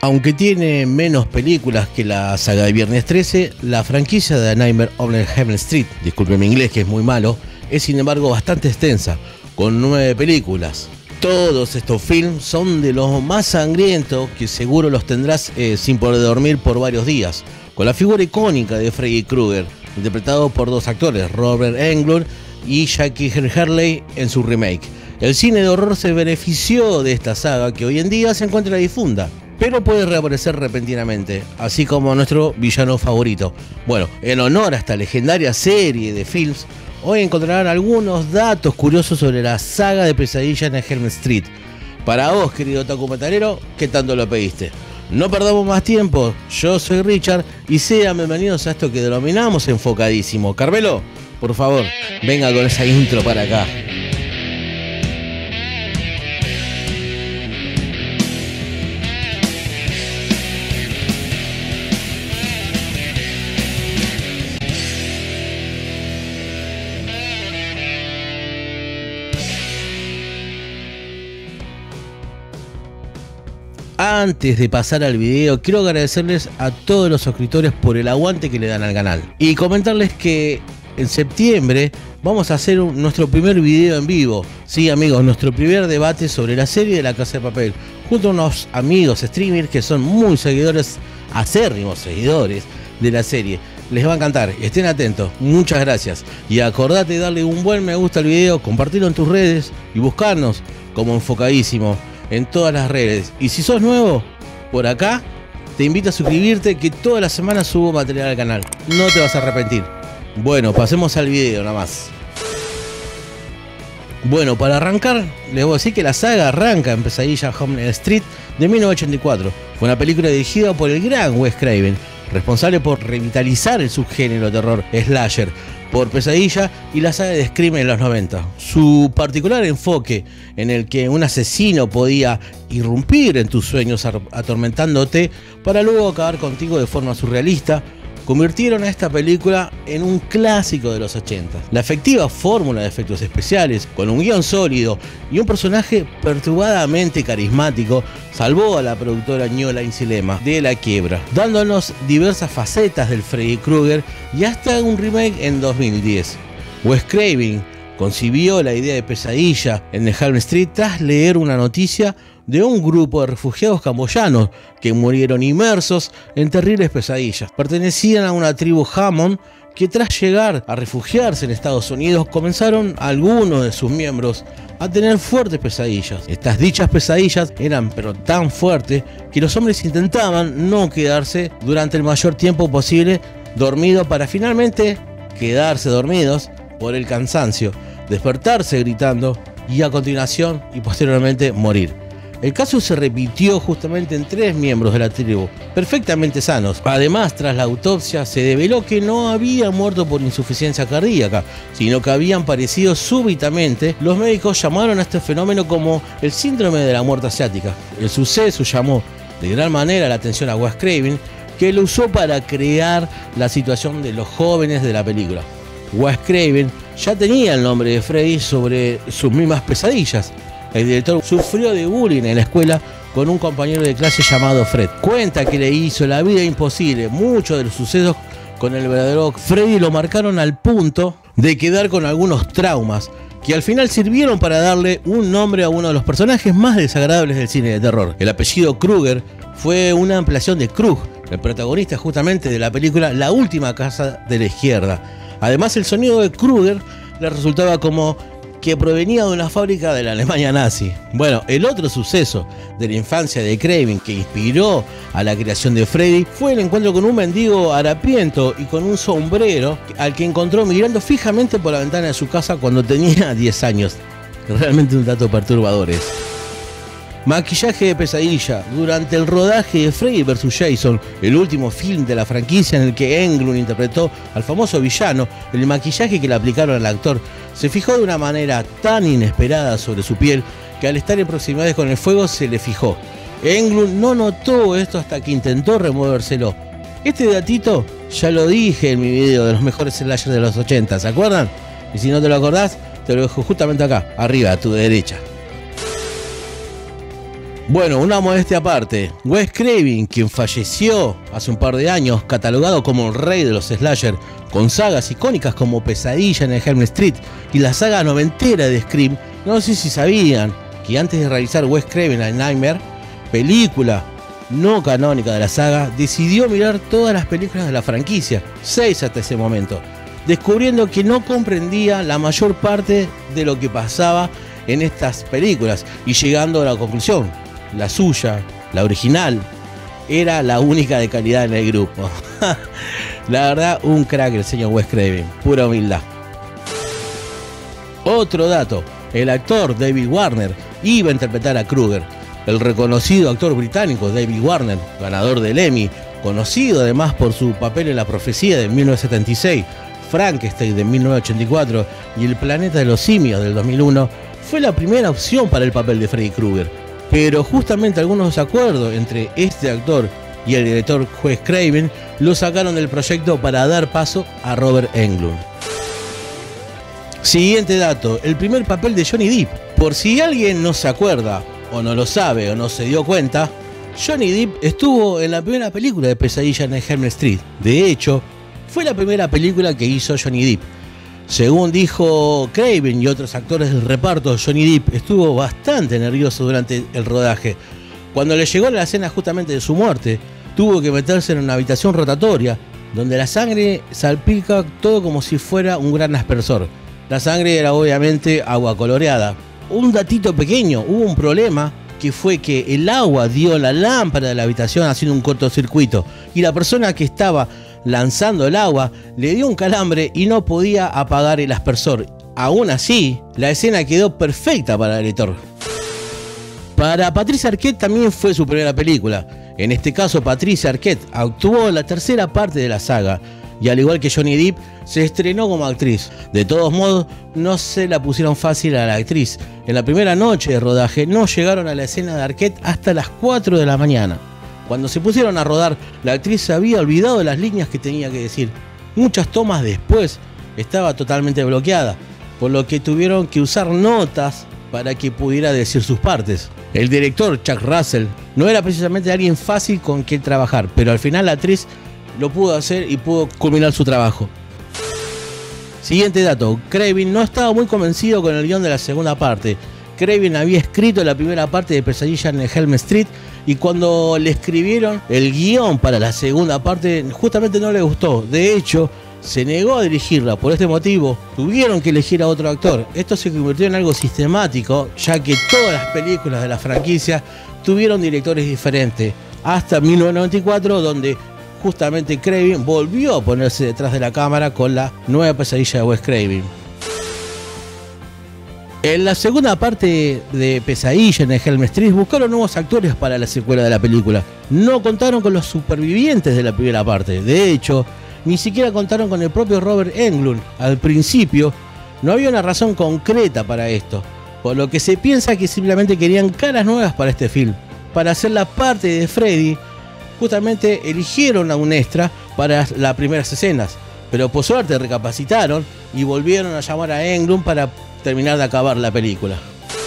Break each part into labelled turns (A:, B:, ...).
A: Aunque tiene menos películas que la saga de Viernes 13, la franquicia de A Nightmare on Elm Street, disculpen mi inglés que es muy malo, es sin embargo bastante extensa, con 9 películas. Todos estos films son de los más sangrientos que seguro los tendrás sin poder dormir por varios días, con la figura icónica de Freddy Krueger, interpretado por 2 actores, Robert Englund y Jackie Earle Haley en su remake. El cine de horror se benefició de esta saga que hoy en día se encuentra difunta, pero puede reaparecer repentinamente, así como nuestro villano favorito. Bueno, en honor a esta legendaria serie de films, hoy encontrarán algunos datos curiosos sobre la saga de pesadillas en Elm Street. Para vos, querido otaku metalero, ¿qué tanto lo pediste? No perdamos más tiempo, yo soy Richard y sean bienvenidos a esto que denominamos Enfocadísimo. Carmelo, por favor, venga con esa intro para acá. Antes de pasar al video, quiero agradecerles a todos los suscriptores por el aguante que le dan al canal y comentarles que en septiembre vamos a hacer nuestro primer video en vivo. Sí, amigos, nuestro primer debate sobre la serie de La Casa de Papel, junto a unos amigos streamers que son muy seguidores, acérrimos seguidores de la serie. Les va a encantar, estén atentos, muchas gracias y acordate de darle un buen me gusta al video, compartirlo en tus redes y buscarnos como Enfocadísimo en todas las redes. Y si sos nuevo por acá, te invito a suscribirte, que toda la semana subo material al canal, no te vas a arrepentir. Bueno, pasemos al video nada más. Bueno, para arrancar, les voy a decir que la saga arranca en Pesadilla on Elm Street de 1984. Fue una película dirigida por el gran Wes Craven, responsable por revitalizar el subgénero terror slasher por Pesadilla y la saga de Scream en los 90. Su particular enfoque en el que un asesino podía irrumpir en tus sueños atormentándote para luego acabar contigo de forma surrealista, convirtieron a esta película en un clásico de los 80. La efectiva fórmula de efectos especiales, con un guión sólido y un personaje perturbadamente carismático, salvó a la productora New Line Cinema de la quiebra, dándonos diversas facetas del Freddy Krueger y hasta un remake en 2010. Wes Craven concibió la idea de Pesadilla en Elm Street tras leer una noticia de un grupo de refugiados camboyanos que murieron inmersos en terribles pesadillas. Pertenecían a una tribu Hammond que tras llegar a refugiarse en Estados Unidos comenzaron algunos de sus miembros a tener fuertes pesadillas. Estas dichas pesadillas eran pero tan fuertes que los hombres intentaban no quedarse durante el mayor tiempo posible dormidos para finalmente quedarse dormidos por el cansancio, despertarse gritando y a continuación y posteriormente morir. El caso se repitió justamente en 3 miembros de la tribu, perfectamente sanos. Además, tras la autopsia se develó que no habían muerto por insuficiencia cardíaca, sino que habían parecido súbitamente. Los médicos llamaron a este fenómeno como el síndrome de la muerte asiática. El suceso llamó de gran manera la atención a Wes Craven, que lo usó para crear la situación de los jóvenes de la película. Wes Craven ya tenía el nombre de Freddy sobre sus mismas pesadillas. El director sufrió de bullying en la escuela con un compañero de clase llamado Fred. Cuenta que le hizo la vida imposible. Muchos de los sucesos con el verdadero Freddy lo marcaron al punto de quedar con algunos traumas que al final sirvieron para darle un nombre a uno de los personajes más desagradables del cine de terror. El apellido Krueger fue una ampliación de Krug, el protagonista justamente de la película La Última Casa de la Izquierda. Además, el sonido de Krueger le resultaba como que provenía de una fábrica de la Alemania nazi. Bueno, el otro suceso de la infancia de Craven que inspiró a la creación de Freddy fue el encuentro con un mendigo harapiento y con un sombrero al que encontró mirando fijamente por la ventana de su casa cuando tenía 10 años. Realmente un dato perturbador es. Maquillaje de Pesadilla. Durante el rodaje de Freddy vs. Jason, el último film de la franquicia en el que Englund interpretó al famoso villano, el maquillaje que le aplicaron al actor se fijó de una manera tan inesperada sobre su piel que al estar en proximidades con el fuego se le fijó. Englund no notó esto hasta que intentó removérselo. Este datito ya lo dije en mi video de los mejores slashers de los 80, ¿se acuerdan? Y si no te lo acordás, te lo dejo justamente acá, arriba, a tu derecha. Bueno, una modestia aparte, Wes Craven, quien falleció hace un par de años, catalogado como el rey de los slasher, con sagas icónicas como Pesadilla en el Elm Street y la saga noventera de Scream, no sé si sabían que antes de realizar Wes Craven a Nightmare, película no canónica de la saga, decidió mirar todas las películas de la franquicia, 6 hasta ese momento, descubriendo que no comprendía la mayor parte de lo que pasaba en estas películas y llegando a la conclusión: la suya, la original, era la única de calidad en el grupo. La verdad, un crack el señor Wes Craven, pura humildad. Otro dato, el actor David Warner iba a interpretar a Krueger. El reconocido actor británico David Warner, ganador del Emmy, conocido además por su papel en La Profecía de 1976, Frankenstein de 1984 y El Planeta de los Simios del 2001, fue la primera opción para el papel de Freddy Krueger. Pero justamente algunos desacuerdos entre este actor y el director Wes Craven lo sacaron del proyecto para dar paso a Robert Englund. Siguiente dato, el primer papel de Johnny Depp. Por si alguien no se acuerda, o no lo sabe, o no se dio cuenta, Johnny Depp estuvo en la primera película de Pesadilla en el Elm Street. De hecho, fue la primera película que hizo Johnny Depp. Según dijo Craven y otros actores del reparto, Johnny Depp estuvo bastante nervioso durante el rodaje. Cuando le llegó la escena justamente de su muerte, tuvo que meterse en una habitación rotatoria, donde la sangre salpica todo como si fuera un gran aspersor. La sangre era obviamente agua coloreada. Un datito pequeño, hubo un problema que fue que el agua dio la lámpara de la habitación haciendo un cortocircuito y la persona que estaba lanzando el agua le dio un calambre y no podía apagar el aspersor. Aún así, la escena quedó perfecta para el editor. Para Patricia Arquette también fue su primera película. En este caso, Patricia Arquette actuó en la tercera parte de la saga y al igual que Johnny Depp, se estrenó como actriz. De todos modos, no se la pusieron fácil a la actriz. En la primera noche de rodaje no llegaron a la escena de Arquette hasta las 4 de la mañana. Cuando se pusieron a rodar, la actriz se había olvidado de las líneas que tenía que decir. Muchas tomas después estaba totalmente bloqueada, por lo que tuvieron que usar notas para que pudiera decir sus partes. El director, Chuck Russell, no era precisamente alguien fácil con quien trabajar, pero al final la actriz lo pudo hacer y pudo culminar su trabajo. Siguiente dato, Craven no estaba muy convencido con el guión de la segunda parte. Craven había escrito la primera parte de Pesadilla en el Elm Street y cuando le escribieron el guión para la segunda parte justamente no le gustó. De hecho, se negó a dirigirla. Por este motivo, tuvieron que elegir a otro actor. Esto se convirtió en algo sistemático, ya que todas las películas de la franquicia tuvieron directores diferentes. Hasta 1994, donde justamente Craven volvió a ponerse detrás de la cámara con la nueva Pesadilla de Wes Craven. En la segunda parte de Pesadilla en el Elm Street buscaron nuevos actores para la secuela de la película. No contaron con los supervivientes de la primera parte. De hecho, ni siquiera contaron con el propio Robert Englund. Al principio, no había una razón concreta para esto, por lo que se piensa que simplemente querían caras nuevas para este film. Para hacer la parte de Freddy, justamente eligieron a un extra para las primeras escenas, pero por suerte recapacitaron y volvieron a llamar a Englund para terminar de acabar la película.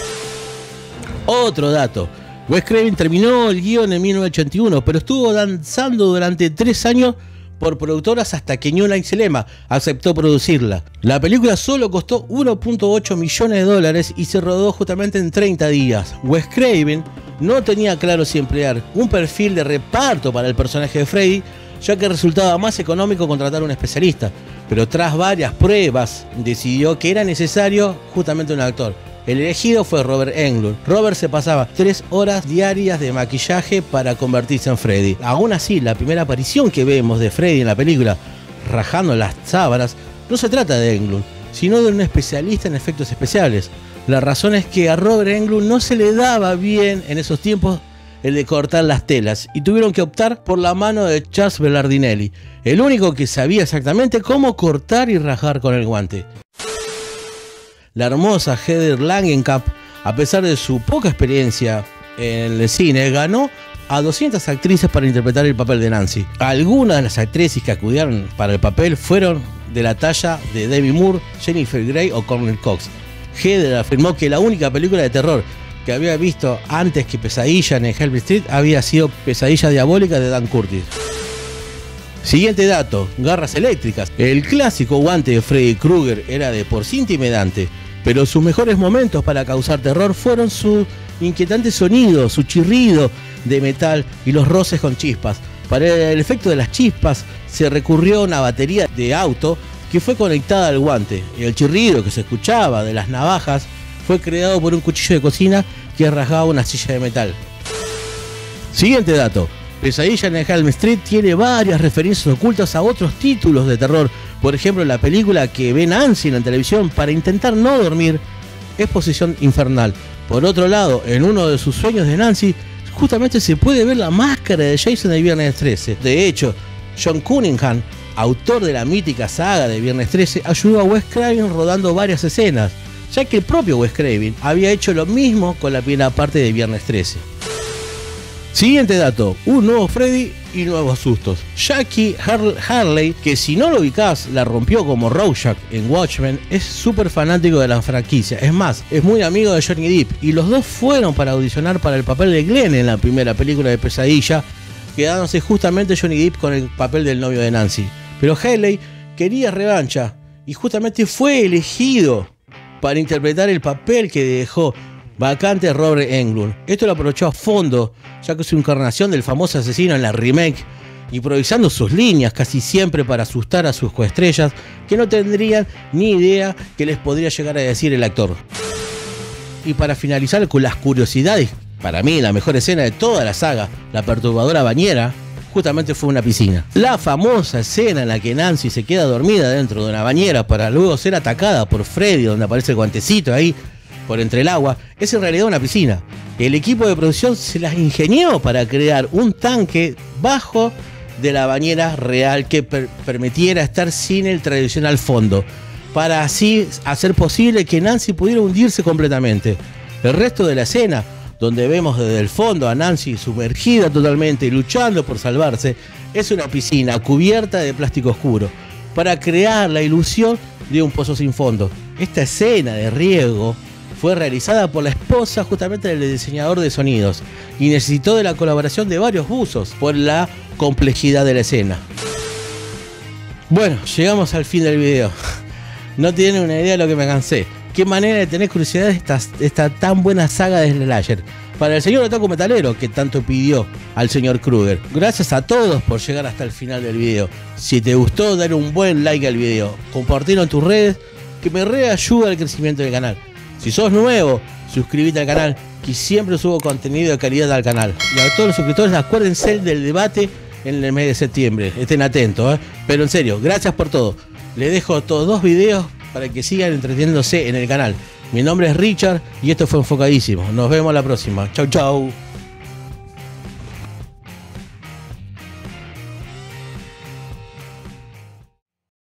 A: Otro dato, Wes Craven terminó el guión en 1981, pero estuvo danzando durante 3 años por productoras hasta que New Line Cinema aceptó producirla. La película solo costó 1.8 millones de dólares y se rodó justamente en 30 días. Wes Craven no tenía claro si emplear un perfil de reparto para el personaje de Freddy, ya que resultaba más económico contratar a un especialista, pero tras varias pruebas decidió que era necesario justamente un actor. El elegido fue Robert Englund. Robert se pasaba 3 horas diarias de maquillaje para convertirse en Freddy. Aún así, la primera aparición que vemos de Freddy en la película, rajando las sábanas, no se trata de Englund, sino de un especialista en efectos especiales. La razón es que a Robert Englund no se le daba bien en esos tiempos el de cortar las telas y tuvieron que optar por la mano de Charles Belardinelli, el único que sabía exactamente cómo cortar y rajar con el guante. La hermosa Heather Langenkamp, a pesar de su poca experiencia en el cine, ganó a 200 actrices para interpretar el papel de Nancy. Algunas de las actrices que acudieron para el papel fueron de la talla de Demi Moore, Jennifer Grey o Courteney Cox. Heather afirmó que la única película de terror que había visto antes que Pesadilla en Elm Street había sido Pesadilla Diabólica de Dan Curtis. Siguiente dato, garras eléctricas. El clásico guante de Freddy Krueger era de por sí intimidante, pero sus mejores momentos para causar terror fueron su inquietante sonido, su chirrido de metal y los roces con chispas. Para el efecto de las chispas se recurrió a una batería de auto que fue conectada al guante, y el chirrido que se escuchaba de las navajas fue creado por un cuchillo de cocina que rasgaba una silla de metal. Siguiente dato. Pesadilla en Elm Street tiene varias referencias ocultas a otros títulos de terror. Por ejemplo, la película que ve Nancy en la televisión para intentar no dormir es Posesión Infernal. Por otro lado, en uno de sus sueños de Nancy, justamente se puede ver la máscara de Jason de Viernes 13. De hecho, John Cunningham, autor de la mítica saga de Viernes 13, ayudó a Wes Craven rodando varias escenas, ya que el propio Wes Craven había hecho lo mismo con la primera parte de Viernes 13. Siguiente dato, un nuevo Freddy y nuevos sustos. Jackie Harley, que si no lo ubicás, la rompió como Rorschach en Watchmen, es súper fanático de la franquicia. Es más, es muy amigo de Johnny Depp y los dos fueron para audicionar para el papel de Glenn en la primera película de Pesadilla, quedándose justamente Johnny Depp con el papel del novio de Nancy. Pero Harley quería revancha y justamente fue elegido para interpretar el papel que dejó vacante Robert Englund. Esto lo aprovechó a fondo, ya que su encarnación del famoso asesino en la remake, improvisando sus líneas casi siempre para asustar a sus coestrellas que no tendrían ni idea que les podría llegar a decir el actor. Y para finalizar con las curiosidades, para mí la mejor escena de toda la saga, la perturbadora bañera, justamente fue una piscina. La famosa escena en la que Nancy se queda dormida dentro de una bañera para luego ser atacada por Freddy, donde aparece el guantecito ahí por entre el agua, es en realidad una piscina. El equipo de producción se las ingenió para crear un tanque bajo de la bañera real que permitiera estar sin el tradicional fondo, para así hacer posible que Nancy pudiera hundirse completamente. El resto de la escena, donde vemos desde el fondo a Nancy sumergida totalmente y luchando por salvarse, es una piscina cubierta de plástico oscuro, para crear la ilusión de un pozo sin fondo. Esta escena de riego fue realizada por la esposa justamente del diseñador de sonidos y necesitó de la colaboración de varios buzos por la complejidad de la escena. Bueno, llegamos al fin del video. No tienen una idea de lo que me cansé. Qué manera de tener curiosidad de esta tan buena saga de slasher. Para el señor Otaku Metalero, que tanto pidió al señor Krueger. Gracias a todos por llegar hasta el final del video. Si te gustó, dale un buen like al video. Compartirlo en tus redes, que me reayuda al crecimiento del canal. Si sos nuevo, suscríbete al canal, que siempre subo contenido de calidad al canal. Y a todos los suscriptores, acuérdense del debate en el mes de septiembre. Estén atentos, Pero en serio, gracias por todo. Les dejo todos 2 videos para que sigan entreteniéndose en el canal. Mi nombre es Richard y esto fue Enfocadísimo. Nos vemos la próxima. Chau, chau.